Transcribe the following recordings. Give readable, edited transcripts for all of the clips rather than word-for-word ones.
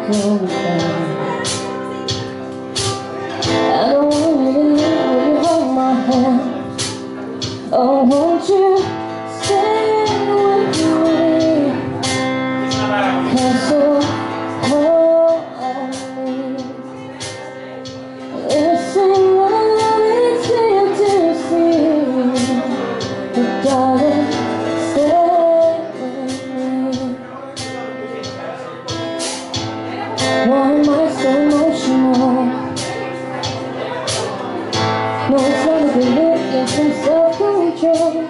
go back. I don't want you to leave when you hold my hand. Oh, won't you stay with me? 'Cause all I need is in love, it's clear to see. But darling, stay with me. Why am I so emotional? No, it's not a good look, get some self-control.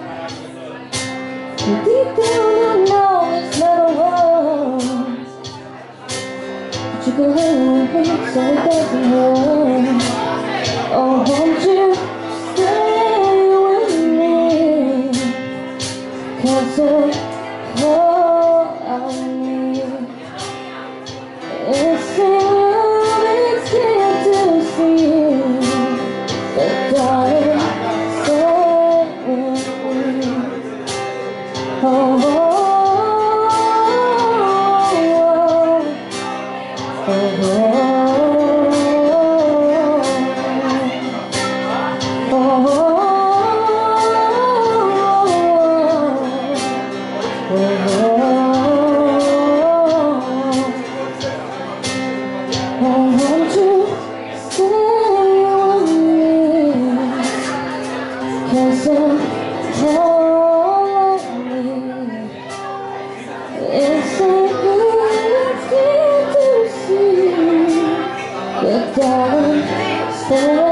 Deep down I know it's not a wrong, but you can hang with me so it doesn't hurt. Oh, won't you stay with me? 'Cause all I need is in love, it's clear to see. But darling, stay with me. Oh, oh, oh, oh, won't you stay with me? 'Cause all I need is it's clear to see. But darling, stay